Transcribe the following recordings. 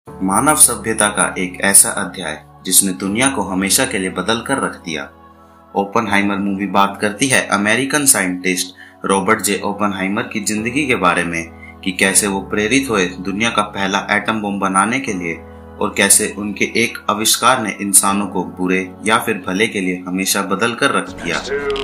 मानव सभ्यता का एक ऐसा अध्याय जिसने दुनिया को हमेशा के लिए बदल कर रख दिया। ओपनहाइमर मूवी बात करती है American scientist Robert J Oppenheimer की जिंदगी के बारे में कि कैसे वो प्रेरित हुए दुनिया का पहला एटम बम बनाने के लिए और कैसे उनके एक आविष्कार ने इंसानों को बुरे या फिर भले के लिए हमेशा बदल कर रख दिया।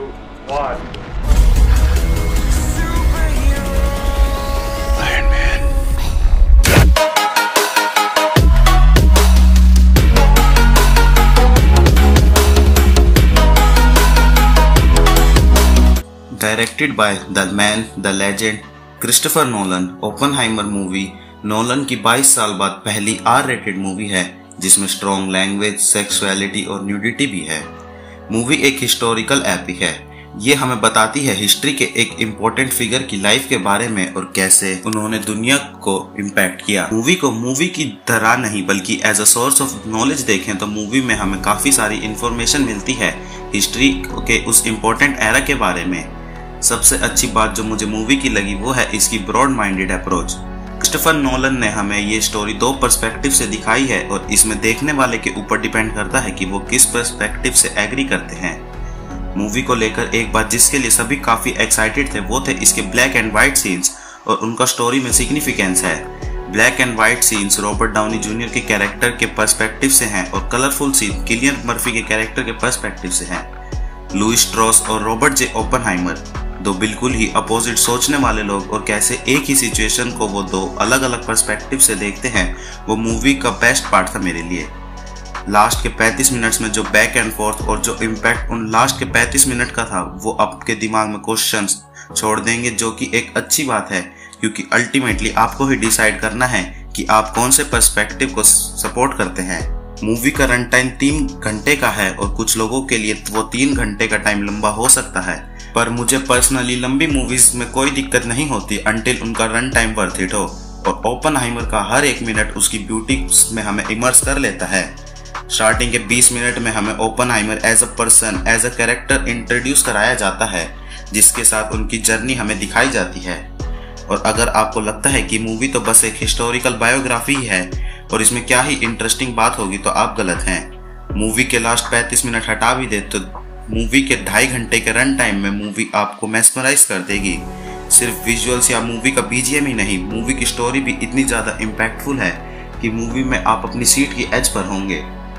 Directed by the man the legend Christopher Nolan, Oppenheimer movie Nolan की 22 साल बाद पहली R-रेटेड मूवी है जिसमें स्ट्रॉन्ग लैंग्वेज, सेक्सुअलिटी और न्यूडिटी भी है। मूवी एक हिस्टोरिकल एपिक है। ये हमें बताती है हिस्ट्री के एक इम्पोर्टेंट फिगर की लाइफ के बारे में और कैसे उन्होंने दुनिया को इम्पैक्ट किया। मूवी को मूवी की तरह नहीं बल्कि as a source of knowledge देखें तो मूवी में हमें काफी सारी इंफॉर्मेशन मिलती है हिस्ट्री के उस इम्पोर्टेंट एरा के बारे में। सबसे अच्छी बात जो मुझे मूवी की लगी वो है इसकी broad minded approach. Christopher Nolan ने हमें ये स्टोरी 2 पर्सपेक्टिव से दिखाई है और इसमें देखने वाले के ऊपर डिपेंड करता है कि वो किस पर्सपेक्टिव से एग्री करते हैं। मूवी को लेकर एक बात जिसके लिए सभी काफी एक्साइटेड थे वो थे इसके ब्लैक एंड व्हाइट सीन्स और उनका स्टोरी में सिग्निफिकेंस है। Black and white scenes Robert Downey junior के कैरेक्टर के पर्सपेक्टिव से हैं और कलरफुल सीन किलियन मर्फी के कैरेक्टर के पर्सपेक्टिव से हैं। लुई स्ट्रॉस और रॉबर्ट जे ओपनहाइमर, दो बिल्कुल ही अपोजिट सोचने वाले लोग, और कैसे एक ही सिचुएशन को वो 2 अलग अलग पर्सपेक्टिव से देखते हैं, वो मूवी का बेस्ट पार्ट था मेरे लिए। लास्ट के 35 मिनट्स में जो बैक एंड फोर्थ और जो इम्पैक्ट उन लास्ट के 35 मिनट का था वो आपके दिमाग में क्वेश्चंस छोड़ देंगे, जो कि एक अच्छी बात है क्योंकि अल्टीमेटली आपको ही डिसाइड करना है कि आप कौन से पर्सपेक्टिव को सपोर्ट करते हैं। मूवी का रन टाइम 3 घंटे का है और कुछ लोगों के लिए वो 3 घंटे का टाइम लंबा हो सकता है, पर मुझे पर्सनली लंबी मूवीज में कोई दिक्कत नहीं होती अंटिल उनका रन टाइम वर्थ इट हो। और ओपनहाइमर का हर एक मिनट उसकी ब्यूटी में हमें इमर्स कर लेता है। स्टार्टिंग के 20 मिनट में हमें Oppenheimer as a person, as a character introduce कराया जाता है जिसके साथ उनकी जर्नी हमें दिखाई जाती है। और अगर आपको लगता है कि मूवी तो बस एक हिस्टोरिकल बायोग्राफी ही है और इसमें क्या ही इंटरेस्टिंग बात होगी तो आप गलत हैं। मूवी के लास्ट 35 मिनट हटा भी दे तो मूवी के 2.5 घंटे के रन टाइम में मूवी आपको मेस्मराइज कर देगी। सिर्फ विजुअल्स या मूवी का BGM ही नहीं, मूवी की स्टोरी भी इतनी ज़्यादा इम्पैक्टफुल है कि मूवी में आप अपनी सीट की एज पर होंगे।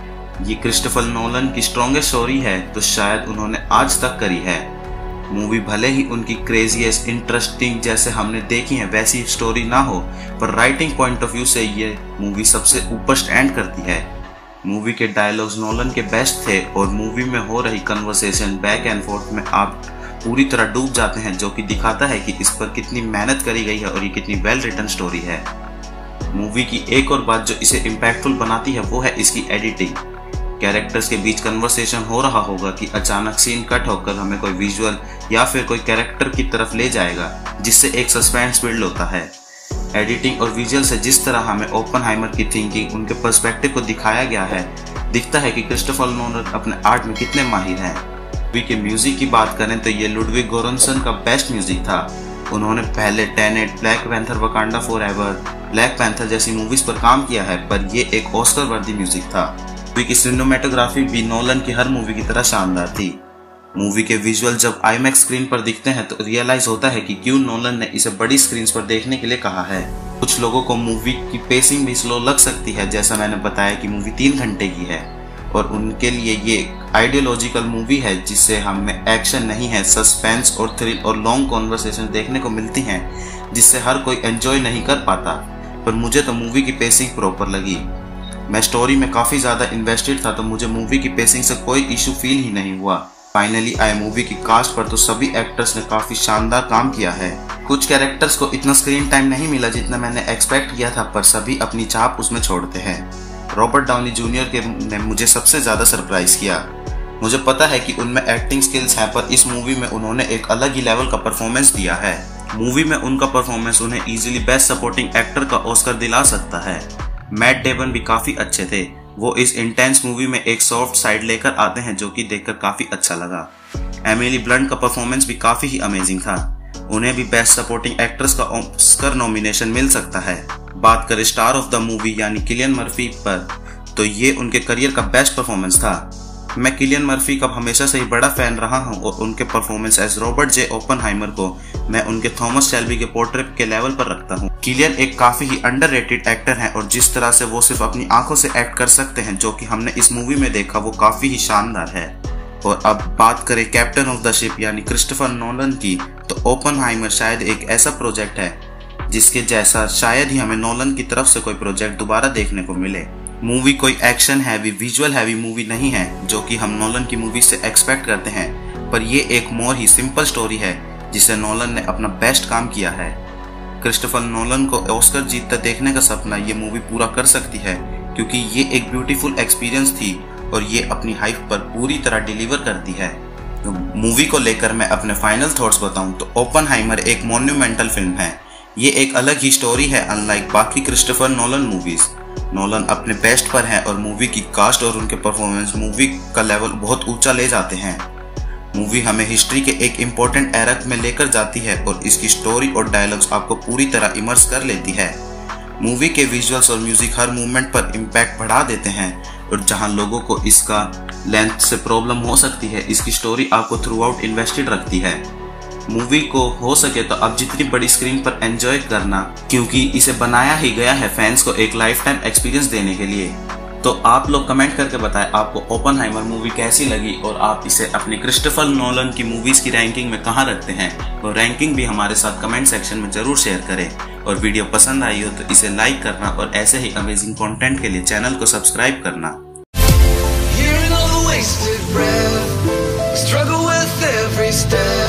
ये क्रिस्टोफर नोलन की स्ट्रॉन्गेस्ट स्टोरी है तो शायद उन्होंने आज तक करी है। मूवी भले ही उनकी क्रेजीएस्ट, इंटरेस्टिंग जैसे हमने देखी है वैसी स्टोरी ना हो, पर राइटिंग पॉइंट ऑफ व्यू से ये मूवी सबसे ऊपर स्टैंड करती है। मूवी के डायलॉग्स नोलन के बेस्ट थे और मूवी में हो रही कन्वर्सेशन बैक एंड फोर्थ में आप पूरी तरह डूब जाते हैं, जो कि दिखाता है कि इस पर कितनी मेहनत करी गई है और ये कितनी वेल रिटन स्टोरी है। मूवी की एक और बात जो इसे इम्पैक्टफुल बनाती है वो है इसकी एडिटिंग। कैरेक्टर्स के बीच कन्वर्सेशन हो रहा होगा कि अचानक सीन कट होकर हमें कोई विजुअल या फिर कोई कैरेक्टर की तरफ ले जाएगा जिससे एक सस्पेंस बिल्ड होता है। एडिटिंग और विजुअल से जिस तरह हमें ओपनहाइमर की थिंकिंग, उनके पर्सपेक्टिव को दिखाया गया है, दिखता है कि क्रिस्टोफर नोलन अपने आर्ट में कितने माहिर हैं। मूवी के म्यूजिक की बात करें तो ये लुडविग गोरांसन का बेस्ट म्यूजिक था। उन्होंने पहले Tenet, Black Panther, Wakanda Forever, Black Panther जैसी मूवीज पर काम किया है, पर ये एक ऑस्कर वर्दी म्यूजिक था। मूवी की सिनेमेटोग्राफी भी नोलन की हर मूवी की तरह शानदार थी। मूवी के विजुअल जब IMAX स्क्रीन पर दिखते हैं तो रियलाइज होता है कि क्यों नोलन ने इसे बड़ी स्क्रीन पर देखने के लिए कहा है। कुछ लोगों को मूवी की पेसिंग भी स्लो लग सकती है, जैसा मैंने बताया कि मूवी 3 घंटे की है और उनके लिए ये आइडियोलॉजिकल मूवी है जिससे हमें एक्शन नहीं है, सस्पेंस और थ्रिल और लॉन्ग कॉन्वर्सेशन देखने को मिलती हैं जिससे हर कोई एंजॉय नहीं कर पाता। पर मुझे तो मूवी की पेसिंग प्रॉपर लगी। मैं स्टोरी में काफ़ी ज़्यादा इन्वेस्टेड था तो मुझे मूवी की पेसिंग से कोई इशू फील ही नहीं हुआ। फाइनली आए मूवी की कास्ट पर तो सभी एक्टर्स ने काफ़ी शानदार काम किया है। कुछ कैरेक्टर्स को इतना स्क्रीन टाइम नहीं मिला जितना मैंने एक्सपेक्ट किया था, पर सभी अपनी छाप उसमें छोड़ते हैं। रॉबर्ट डाउनी जूनियर ने मुझे सबसे ज़्यादा सरप्राइज किया। मुझे पता है कि उनमें एक्टिंग स्किल्स हैं, पर इस मूवी में उन्होंने एक अलग ही लेवल का परफॉर्मेंस दिया है। मूवी में उनका परफॉर्मेंस उन्हें इजीली बेस्ट सपोर्टिंग एक्टर का ऑस्कर दिला सकता है। मैट डेमन भी काफ़ी अच्छे थे। वो इस इंटेंस मूवी में एक सॉफ्ट साइड लेकर आते हैं जो कि देखकर काफ़ी अच्छा लगा। एमिली ब्लंट का परफॉर्मेंस भी काफ़ी ही अमेजिंग था। उन्हें भी बेस्ट सपोर्टिंग एक्ट्रेस का ऑस्कर नॉमिनेशन मिल सकता है। बात करें स्टार ऑफ द मूवी यानी किलियन मर्फी पर, तो ये उनके करियर का बेस्ट परफॉर्मेंस था। मैं किलियन मर्फी का हमेशा से ही बड़ा फैन रहा हूं और उनके performance as Robert J Oppenheimer को मैं उनके थॉमस शेल्बी के पोर्ट्रेट के लेवल पर रखता हूं। किलियन एक काफी ही अंडररेटेड एक्टर हैं और जिस तरह से वो सिर्फ अपनी आंखों से एक्ट कर सकते हैं, जो कि हमने इस मूवी में देखा, वो काफी ही शानदार है। और अब बात करें कैप्टन ऑफ द शिप यानी क्रिस्टोफर नोलन की, तो ओपनहाइमर शायद एक ऐसा प्रोजेक्ट है जिसके जैसा शायद ही हमें नोलन की तरफ से कोई प्रोजेक्ट दोबारा देखने को मिले। मूवी कोई action heavy, visual heavy movie नहीं है जो कि हम नोलन की मूवी से एक्सपेक्ट करते हैं, पर ये एक मोर ही सिंपल स्टोरी है जिसे नोलन ने अपना बेस्ट काम किया है। क्रिस्टोफर नोलन को ऑस्कर जीतता देखने का सपना ये मूवी पूरा कर सकती है, क्योंकि ये एक ब्यूटीफुल एक्सपीरियंस थी और ये अपनी हाइप पर पूरी तरह डिलीवर करती है। तो मूवी को लेकर मैं अपने फाइनल थॉट्स बताऊं तो ओपनहाइमर एक मोन्यूमेंटल फिल्म है। ये एक अलग ही स्टोरी है अनलाइक बाकी क्रिस्टोफर नोलन मूवीज। नोलन अपने बेस्ट पर हैं और मूवी की कास्ट और उनके परफॉर्मेंस मूवी का लेवल बहुत ऊंचा ले जाते हैं। मूवी हमें हिस्ट्री के एक इम्पोर्टेंट एरा में लेकर जाती है और इसकी स्टोरी और डायलॉग्स आपको पूरी तरह इमर्स कर लेती है। मूवी के विजुअल्स और म्यूजिक हर मूवमेंट पर इम्पैक्ट बढ़ा देते हैं और जहां लोगों को इसका लेंथ से प्रॉब्लम हो सकती है, इसकी स्टोरी आपको थ्रू आउट इन्वेस्टेड रखती है। मूवी को हो सके तो आप जितनी बड़ी स्क्रीन पर एंजॉय करना, क्योंकि इसे बनाया ही गया है फैंस को एक लाइफ टाइम एक्सपीरियंस देने के लिए। तो आप लोग कमेंट करके बताएं आपको ओपनहाइमर मूवी कैसी लगी और आप इसे अपनी क्रिस्टोफर नोलन की मूवीज की रैंकिंग में कहां रखते हैं। और रैंकिंग भी हमारे साथ कमेंट सेक्शन में जरूर शेयर करें। और वीडियो पसंद आई हो तो इसे लाइक करना और ऐसे ही अमेजिंग कंटेंट के लिए चैनल को सब्सक्राइब करना। Struggle with every step.